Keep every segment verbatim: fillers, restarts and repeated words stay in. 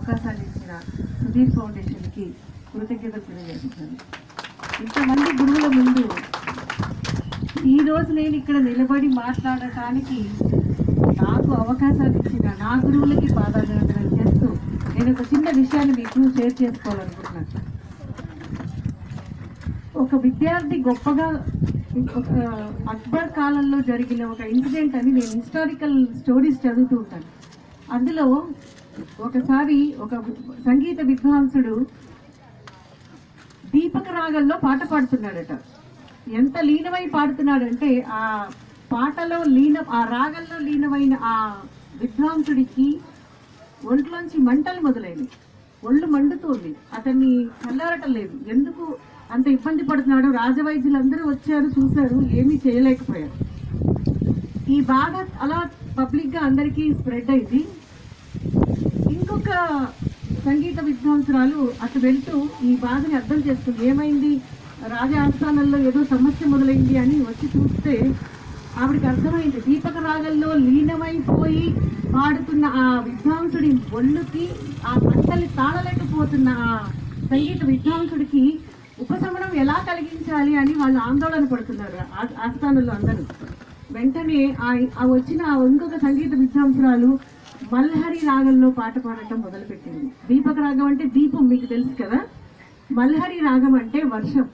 అవకాశాన్ని ఇచ్చిన సుధీర్ ఫౌండేషన్కి కృతజ్ఞతలు తెలియజేస్తున్నాను. ఇంతమంది గురువుల ముందు ఈరోజు నేను ఇక్కడ నిలబడి మాట్లాడటానికి నాకు అవకాశాన్ని ఇచ్చిన నా గురువులకి పాదాభివందనం చేస్తూ నేను ఒక చిన్న విషయాన్ని మీకు షేర్ చేసుకోవాలనుకుంటున్నాను. ఒక విద్యార్థి గొప్పగా ఒక అక్బర్ కాలంలో జరిగిన ఒక ఇన్సిడెంట్ అని నేను హిస్టారికల్ స్టోరీస్ చదువుతూ ఉంటాను. అందులో ఒకసారి ఒక సంగీత విద్వాంసుడు దీపక రాగంలో పాట పాడుతున్నాడట. ఎంత లీనమై పాడుతున్నాడంటే ఆ పాటలో లీన ఆ రాగంలో లీనమైన ఆ విద్వాంసుడికి ఒంట్లోంచి మంటలు మొదలైనవి. ఒళ్ళు మండుతోంది, అతన్ని చల్లారటం లేదు. ఎందుకు అంత ఇబ్బంది పడుతున్నాడు? రాజవైద్యులందరూ వచ్చారు, చూశారు, ఏమీ చేయలేకపోయారు. ఈ బాధ అలా పబ్లిక్గా అందరికీ స్ప్రెడ్ అయింది. ఇంకొక సంగీత విద్వాంసురాలు అటు వెళ్తూ ఈ బాధని అర్థం చేస్తుంది. ఏమైంది, రాజ ఆస్థానంలో ఏదో సమస్య మొదలైంది అని వచ్చి చూస్తే ఆవిడికి అర్థమైంది. దీపక రాగంలో లీనమైపోయి పాడుతున్న ఆ విద్వాంసుడి ఒళ్ళుకి ఆ మంటల్ని తాళలేకపోతున్న ఆ సంగీత విద్వాంసుడికి ఉపశమనం ఎలా కలిగించాలి అని వాళ్ళు ఆందోళన పడుతున్నారు ఆస్థానంలో అందరూ. వెంటనే ఆ వచ్చిన ఇంకొక సంగీత విద్వాంసురాలు మల్హరి రాగంలో పాట పాడటం మొదలుపెట్టింది. దీపక రాగం అంటే దీపం, మీకు తెలుసు కదా. మల్హరి రాగం అంటే వర్షం.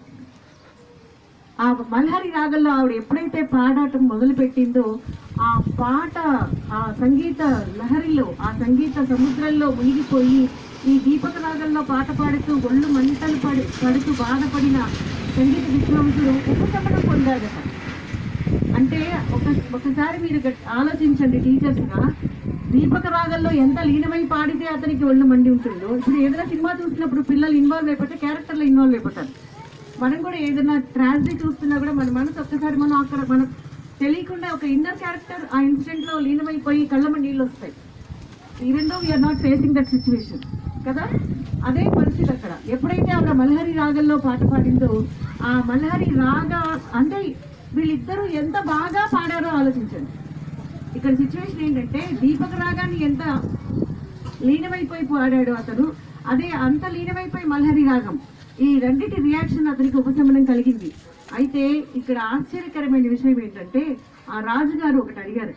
ఆ మల్హరి రాగంలో ఆవిడ ఎప్పుడైతే పాడటం మొదలుపెట్టిందో ఆ పాట ఆ సంగీత లహరిలో ఆ సంగీత సముద్రంలో మునిగిపోయి ఈ దీపక రాగంలో పాట పాడుతూ ఒళ్ళు మంటలు పడి పడుతూ బాధపడిన సంగీత విద్వాంసుడు ఉపశమనం పొందాడట. అంటే ఒక ఒకసారి మీరు ఆలోచించండి టీచర్స్గా, దీపక రాగంలో ఎంత లీనమై పాడితే అతనికి ఒళ్ళు మండి ఉంటుందో. ఇప్పుడు ఏదైనా సినిమా చూసినప్పుడు పిల్లలు ఇన్వాల్వ్ అయిపోతే క్యారెక్టర్లో ఇన్వాల్వ్ అయిపోతారు. మనం కూడా ఏదైనా ట్రాజడీ చూస్తున్నా కూడా మన మనసు ఒక్కసారి మనం అక్కడ మనం తెలియకుండా ఒక ఇన్నర్ క్యారెక్టర్ ఆ ఇన్సిడెంట్లో లీనమైపోయి కళ్ళమ నీళ్ళు వస్తాయి. Even though we're not facing that situation కదా. అదే పరిస్థితి అక్కడ. ఎప్పుడైతే ఆవిడ మల్హరి రాగంలో పాట పాడిందో ఆ మల్హరి రాగ అంటే వీళ్ళిద్దరూ ఎంత బాగా పాడారో ఆలోచించండి. ఇక్కడ సిచ్యువేషన్ ఏంటంటే దీపక రాగాన్ని ఎంత లీనమైపోయి పాడాడు అతను, అదే అంత లీనమైపోయి మల్హరి రాగం, ఈ రెండింటి రియాక్షన్ అతనికి ఉపశమనం కలిగింది. అయితే ఇక్కడ ఆశ్చర్యకరమైన విషయం ఏంటంటే ఆ రాజుగారు ఒకటి అడిగారు,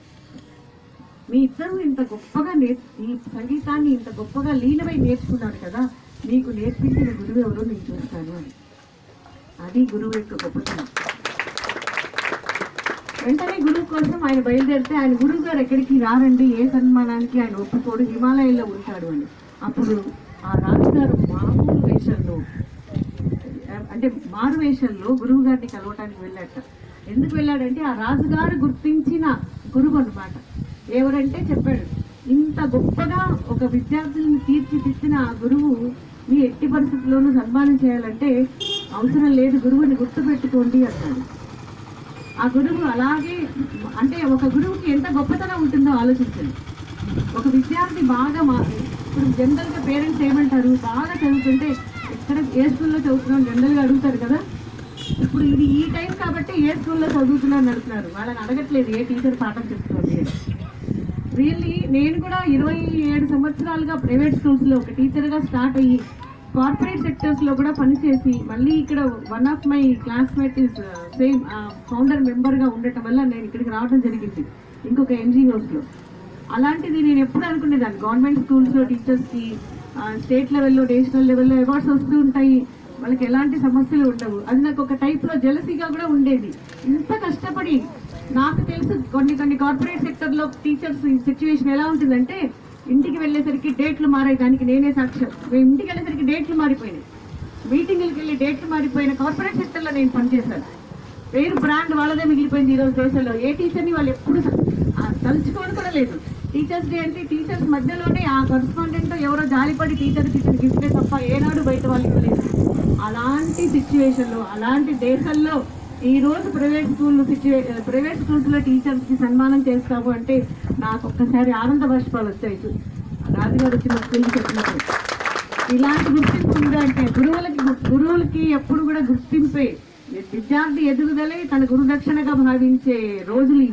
మీ ఇద్దరు ఇంత గొప్పగా నే ఈ సంగీతాన్ని ఇంత గొప్పగా లీనమై నేర్చుకున్నారు కదా, మీకు నేర్పించిన గురువు ఎవరో నేను చూస్తాను అని. అది గురువు యొక్క గొప్పతనం. వెంటనే గురువు కోసం ఆయన బయలుదేరితే ఆయన గురువు గారు ఎక్కడికి రారండి, ఏ సన్మానానికి ఆయన ఒప్పుకోడు, హిమాలయంలో ఉంటాడు అని. అప్పుడు ఆ రాజుగారు మామూలు వేషంలో అంటే మారు వేషంలో గురువు గారిని కలవటానికి వెళ్ళాట. ఎందుకు వెళ్ళాడంటే ఆ రాజుగారు గుర్తించిన గురువు అన్నమాట. ఎవరంటే చెప్పాడు, ఇంత గొప్పగా ఒక విద్యార్థులను తీర్చిదిద్దిన ఆ గురువు మీ ఎట్టి పరిస్థితుల్లోనూ సన్మానం చేయాలంటే అవసరం లేదు, గురువుని గుర్తుపెట్టుకోండి అన్నాడు. ఆ గురువు అలాగే అంటే ఒక గురువుకి ఎంత గొప్పతనం ఉంటుందో ఆలోచించండి. ఒక విద్యార్థి బాగా మా ఇప్పుడు జనరల్గా పేరెంట్స్ ఏమంటారు, బాగా చదువుతుంటే ఎక్కడ ఏ స్కూల్లో చదువుతున్నాం జనరల్గా అడుగుతారు కదా. ఇప్పుడు ఇది ఈ టైం కాబట్టి ఏ స్కూల్లో చదువుతున్నాను అడుగుతున్నారు, వాళ్ళని అడగట్లేదు ఏ టీచర్ పాఠం చెప్తుంది. రియల్లీ నేను కూడా ఇరవై ఏడు సంవత్సరాలుగా ప్రైవేట్ స్కూల్స్లో ఒక టీచర్గా స్టార్ట్ అయ్యి కార్పొరేట్ సెక్టర్స్లో కూడా పనిచేసి మళ్ళీ ఇక్కడ one of my classmate is same founder మెంబర్గా ఉండటం వల్ల నేను ఇక్కడికి రావడం జరిగింది ఇంకొక ఎన్జిఓస్లో. అలాంటిది నేను ఎప్పుడు అనుకునేదాన్ని, గవర్నమెంట్ స్కూల్స్లో టీచర్స్కి స్టేట్ లెవెల్లో నేషనల్ లెవెల్లో అవార్డ్స్ వస్తూ ఉంటాయి, వాళ్ళకి ఎలాంటి సమస్యలు ఉండవు. అది నాకు ఒక టైప్లో జెలసీగా కూడా ఉండేది. ఇంత కష్టపడి నాకు తెలుసు కొన్ని కొన్ని కార్పొరేట్ సెక్టర్లో టీచర్స్ సిచ్యువేషన్ ఎలా ఉంటుందంటే ఇంటికి వెళ్ళేసరికి డేట్లు మారాయి, దానికి నేనే సాక్ష్యం. మేము ఇంటికి వెళ్ళేసరికి డేట్లు మారిపోయినాయి, మీటింగ్లకు వెళ్ళి డేట్లు మారిపోయిన కార్పొరేట్ సెక్టర్లో నేను పనిచేశాను. పేరు బ్రాండ్ వాళ్ళదే మిగిలిపోయింది ఈరోజు దేశంలో. ఏ టీచర్ని వాళ్ళు ఎప్పుడు తలుచుకోవడం కూడా లేదు. టీచర్స్ డే అంటే టీచర్స్ మధ్యలోనే ఆ కరస్పాండెంట్ ఎవరో జాలిపడి టీచర్కి ఇచ్చిన గిఫ్టే తప్ప ఏనాడు బయట వాళ్ళకి లేదు. అలాంటి సిచ్యువేషన్లో అలాంటి దేశాల్లో ఈరోజు ప్రైవేట్ స్కూల్ సిచ్యువే ప్రైవేట్ స్కూల్స్లో టీచర్స్కి సన్మానం చేస్తాము అంటే నాకు ఒక్కసారి ఆనంద బాష్పాలు వచ్చాయి రాజుగారు వచ్చిన స్కూల్కి చెప్పినప్పుడు. ఇలాంటి గుర్తింపు ఉంది అంటే గురువులకి గురువులకి ఎప్పుడు కూడా గుర్తింపే. విద్యార్థి ఎదుగుదలే తన గురుదక్షిణగా భావించే రోజులు ఇవి.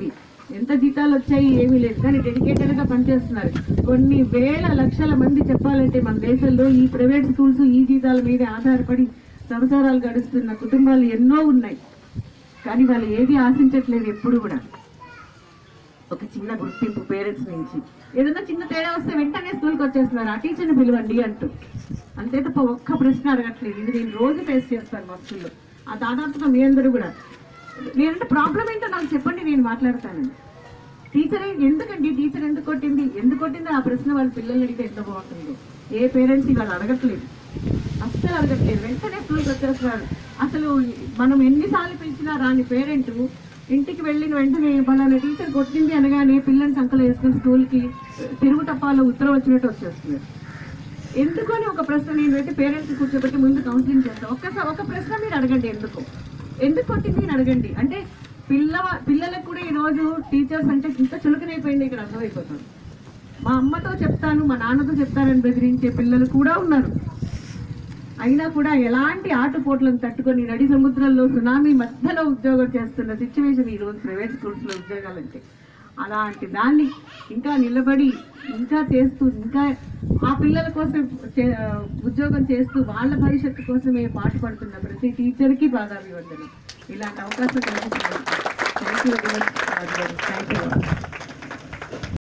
ఎంత జీతాలు వచ్చాయి ఏమీ లేదు, కానీ డెడికేటెడ్గా పనిచేస్తున్నారు. కొన్ని వేల లక్షల మంది చెప్పాలంటే మన దేశంలో ఈ ప్రైవేట్ స్కూల్స్ ఈ జీతాల మీద ఆధారపడి సంవత్సరాలు గడుస్తున్న కుటుంబాలు ఎన్నో ఉన్నాయి. కానీ వాళ్ళు ఏది ఆశించట్లేదు ఎప్పుడు కూడా. ఒక చిన్న గుర్తింపు పేరెంట్స్ నుంచి, ఏదైనా చిన్న తేడా వస్తే వెంటనే స్కూల్కి వచ్చేస్తున్నారు, ఆ టీచర్ని పిలవండి అంటూ. అంతే తప్ప ఒక్క ప్రశ్న అడగట్లేదు. ఇది నేను రోజు ఫేస్ చేస్తాను మా స్కూల్లో. ఆ దాదాపుగా మీ అందరూ కూడా నేనంటే ప్రాబ్లం ఏంటో నాకు చెప్పండి, నేను మాట్లాడతానండి. టీచర్ ఎందుకండి, టీచర్ ఎందుకు కొట్టింది, ఎందుకు కొట్టిందో ఆ ప్రశ్న వాళ్ళ పిల్లల్ని అడిగితే ఎంత బాగుంటుందో. ఏ పేరెంట్స్ వాళ్ళు అడగట్లేదు, అస్సలు అడగట్లేదు, వెంటనే స్కూల్కి వచ్చేస్తున్నారు. అసలు మనం ఎన్నిసార్లు పిలిచినా రాని పేరెంట్ ఇంటికి వెళ్ళిన వెంటనే వాళ్ళ టీచర్ కొట్టింది అనగానే పిల్లల్ని సంకలు వేసుకుని స్కూల్కి తిరుగు టప్పాలో ఉత్తరం వచ్చినట్టు వచ్చేస్తున్నారు. ఎందుకు అని ఒక ప్రశ్న నేను అయితే పేరెంట్స్ కూర్చోబెట్టి ముందు కౌన్సిలింగ్ చేస్తాను. ఒక్కసారి ఒక ప్రశ్న మీరు అడగండి, ఎందుకు ఎందుకు కొట్టింది అని అడగండి. అంటే పిల్ల పిల్లలకు కూడా ఈరోజు టీచర్స్ అంటే ఇంత చులకనైపోయింది ఇక్కడ అర్థమైపోతుంది. మా అమ్మతో చెప్తాను, మా నాన్నతో చెప్తానని బెదిరించే పిల్లలు కూడా ఉన్నారు. అయినా కూడా ఎలాంటి ఆటుపోట్లను తట్టుకొని నడి సముద్రంలో సునామీ మధ్యలో ఉద్యోగం చేస్తున్న సిచ్యువేషన్ ఈరోజు ప్రైవేట్ స్కూల్స్లో ఉద్యోగాలంటే. అలాంటి దాన్ని ఇంకా నిలబడి ఇంకా చేస్తూ ఇంకా ఆ పిల్లల కోసం ఉద్యోగం చేస్తూ వాళ్ళ భవిష్యత్తు కోసమే పాటుపడుతున్న ప్రతి టీచర్కి పాదాభివందనం. ఇలాంటి అవకాశం కలిగించారు. Thank you very much. Thank you.